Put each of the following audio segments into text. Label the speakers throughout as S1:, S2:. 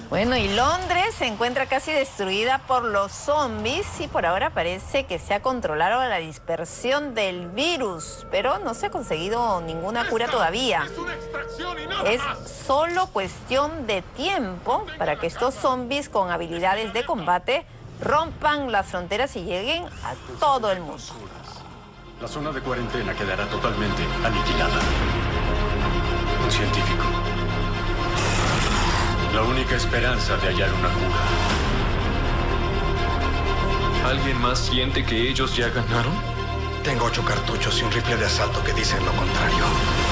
S1: Bueno, y Londres se encuentra casi destruida por los zombies y por ahora parece que se ha controlado la dispersión del virus, pero no se ha conseguido ninguna cura todavía. Es solo cuestión de tiempo para que estos zombies con habilidades de combate rompan las fronteras y lleguen a todo el mundo.
S2: La zona de cuarentena quedará totalmente aniquilada. Un científico. La única esperanza de hallar una cura.
S3: ¿Alguien más siente que ellos ya ganaron?
S4: Tengo 8 cartuchos y un rifle de asalto que dicen lo contrario.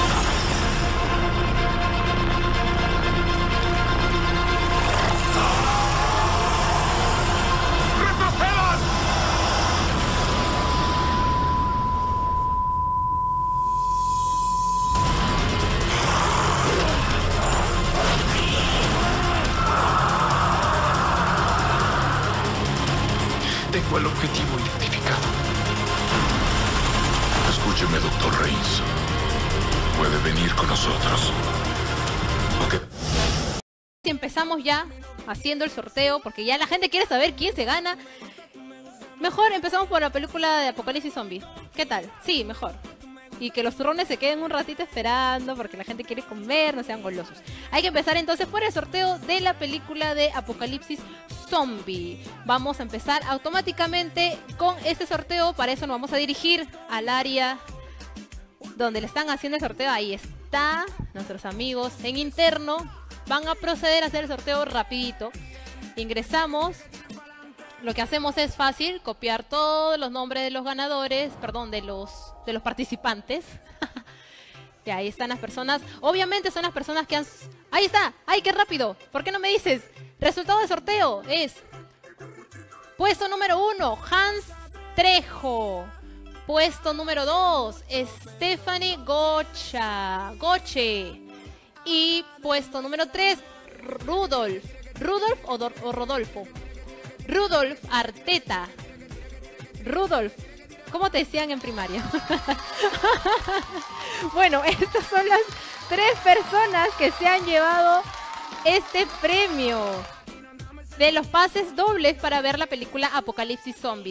S3: Tengo el objetivo identificado.
S5: Escúcheme, Dr. Reigns. Puede venir con nosotros. Ok.
S6: Si empezamos ya haciendo el sorteo, porque ya la gente quiere saber quién se gana, mejor empezamos por la película de Apocalipsis Zombie. ¿Qué tal? Sí, mejor. Y que los turrones se queden un ratito esperando porque la gente quiere comer, no sean golosos. Hay que empezar entonces por el sorteo de la película de Apocalipsis Zombie. Vamos a empezar automáticamente con este sorteo. Para eso nos vamos a dirigir al área donde le están haciendo el sorteo. Ahí está, nuestros amigos en interno van a proceder a hacer el sorteo rapidito. Ingresamos. Lo que hacemos es fácil, copiar todos los nombres de los ganadores, perdón, de los participantes. Y ahí están las personas. Obviamente son las personas que han... ¡Ahí está! ¡Ay, qué rápido! ¿Por qué no me dices? Resultado de sorteo es... Puesto número 1, Hans Trejo. Puesto número 2, Stephanie Goche. Y puesto número 3, Rudolf. ¿Rudolf o Rodolfo? Rudolf Arteta. Rudolf, ¿cómo te decían en primaria? Bueno, estas son las 3 personas que se han llevado este premio de los pases dobles para ver la película Apocalipsis Zombies.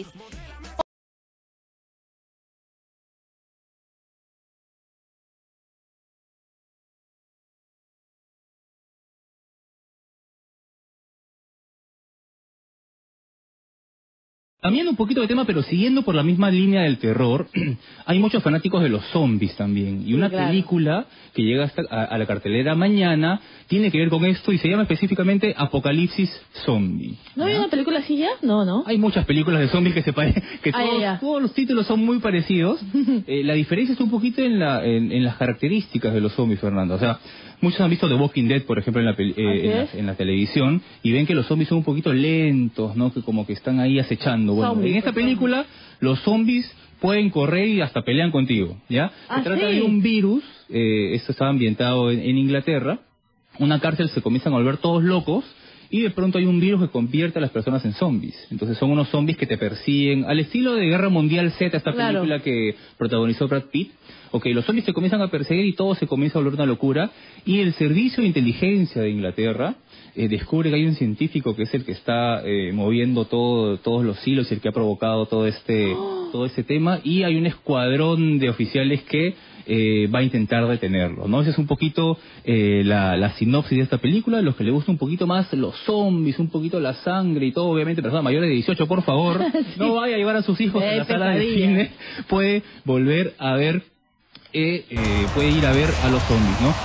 S7: Cambiando un poquito de tema, pero siguiendo por la misma línea del terror, hay muchos fanáticos de los zombies también. Y una película que llega a la cartelera mañana tiene que ver con esto y se llama específicamente Apocalipsis Zombie.
S8: ¿No hay una película así ya? No, ¿no?
S7: Hay muchas películas de zombies que se parecen, que todos los títulos son muy parecidos. La diferencia está un poquito en las características de los zombies, Fernando. O sea, muchos han visto The Walking Dead, por ejemplo, en la televisión, y ven que los zombies son un poquito lentos, ¿no? Que como que están ahí acechando. Bueno, en esta película, los zombies pueden correr y hasta pelean contigo, ¿ya? Se trata de un virus, esto estaba ambientado en Inglaterra, una cárcel, se comienzan a volver todos locos, y de pronto hay un virus que convierte a las personas en zombies. Entonces son unos zombies que te persiguen, al estilo de Guerra Mundial Z, esta película que protagonizó Brad Pitt. Ok, los zombies se comienzan a perseguir y todo se comienza a volver una locura. Y el Servicio de Inteligencia de Inglaterra descubre que hay un científico que es el que está moviendo todos los hilos y el que ha provocado todo este tema. Y hay un escuadrón de oficiales que va a intentar detenerlo, ¿no? Esa es un poquito la sinopsis de esta película. Los que les gusta un poquito más los zombies, un poquito la sangre y todo, obviamente personas mayores de 18, por favor, no vaya a llevar a sus hijos a la sala de cine. Puede volver a ver, puede ir a ver a los zombies, ¿no?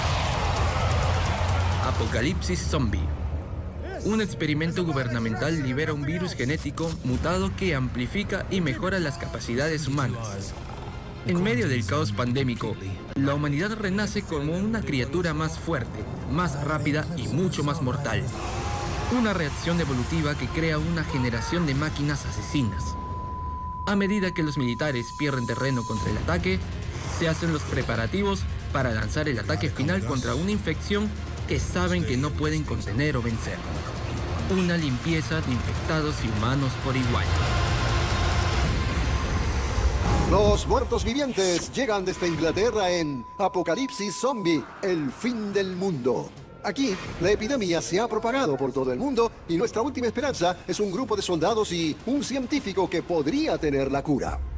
S9: Apocalipsis Zombie. Un experimento gubernamental libera un virus genético mutado que amplifica y mejora las capacidades humanas. En medio del caos pandémico, la humanidad renace como una criatura más fuerte, más rápida y mucho más mortal. Una reacción evolutiva que crea una generación de máquinas asesinas. A medida que los militares pierden terreno contra el ataque, se hacen los preparativos para lanzar el ataque final contra una infección que saben que no pueden contener o vencer. Una limpieza de infectados y humanos por igual.
S10: Los muertos vivientes llegan desde Inglaterra en Apocalipsis Zombie, el fin del mundo. Aquí, la epidemia se ha propagado por todo el mundo y nuestra última esperanza es un grupo de soldados y un científico que podría tener la cura.